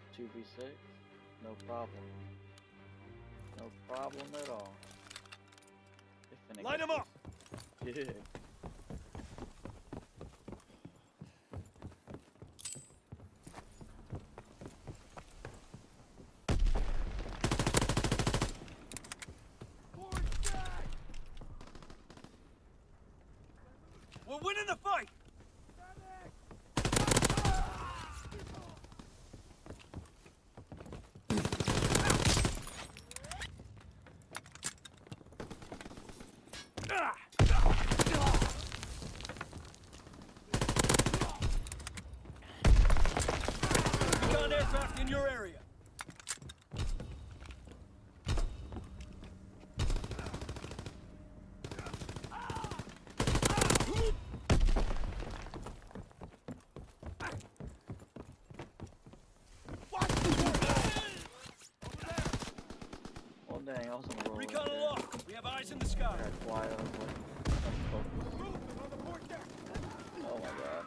2v6? No problem. No problem at all. Light him up! Yeah. We're winning the fight! Recon aircraft in your area. Oh dang, I was on the roll. Recon aloft. We have eyes in the sky. That's why I was like, oh my god.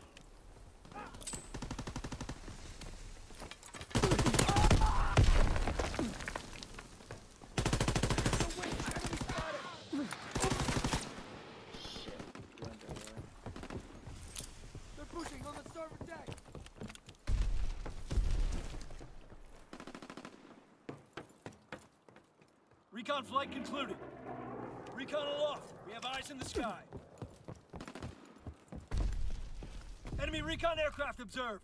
Shit, you went that way. They're pushing on the starboard deck. Recon flight concluded. Recon aloft. We have eyes in the sky. Enemy recon aircraft observed.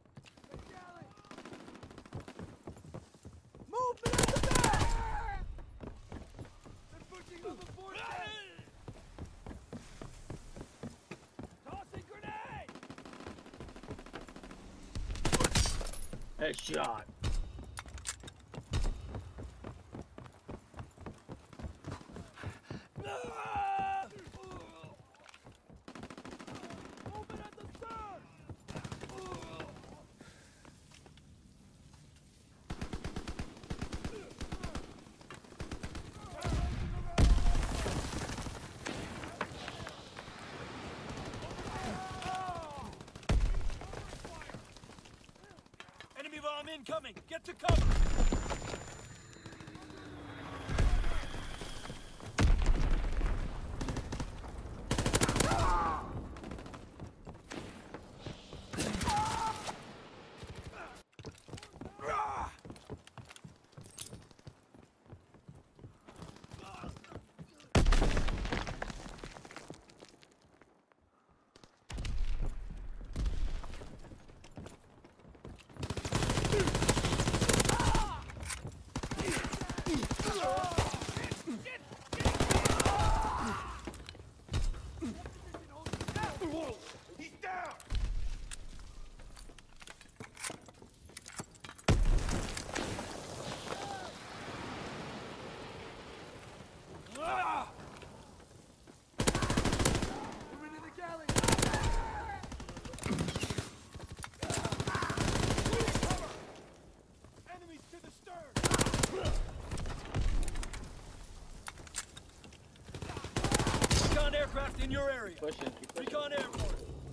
Movement at the back! They're pushing on the port deck. Tossing grenade! Headshot. Open at the stern! Enemy bomb incoming! Get to cover! He's down! We're into the galley! Cover! Enemies to the stern! Recon aircraft in your area! Pushing, keep pushing. Recon airborne!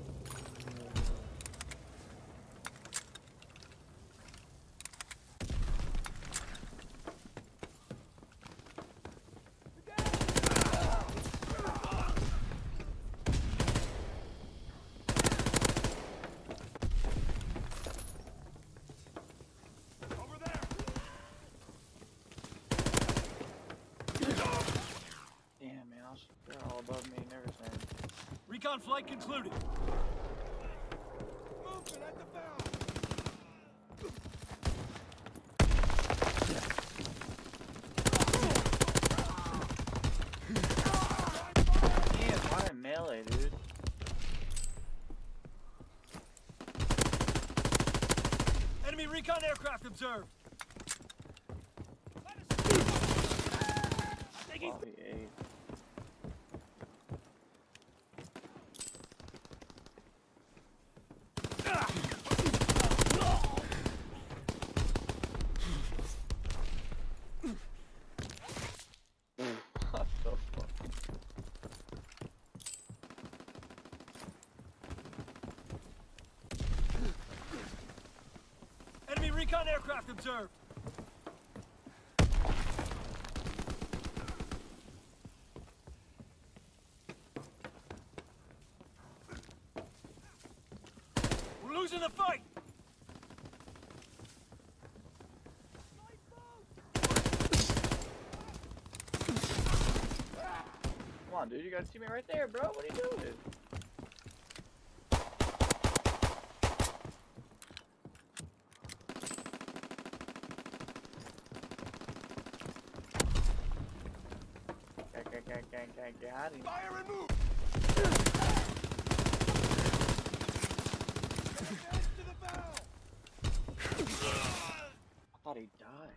Over there! Damn, man, they're all above me and everything. Recon flight concluded. Movement at the bow! Damn, why in melee, dude? Enemy recon aircraft observed. Coffee 8. What the fuck? Enemy recon aircraft observed. We're losing the fight. Come on, dude. You got a teammate right there, bro. What are you doing? Got him. Fire and move. To the bow. I thought he died.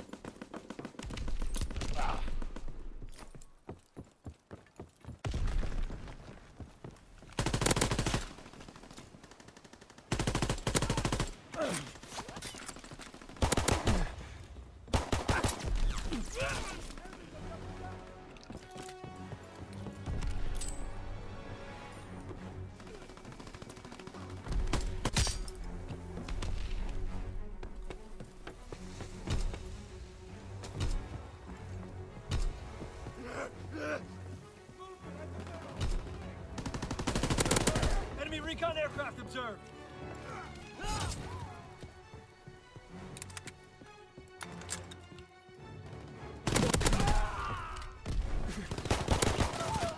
Enemy recon aircraft observed.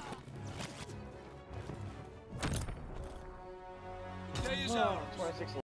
Day is out. 26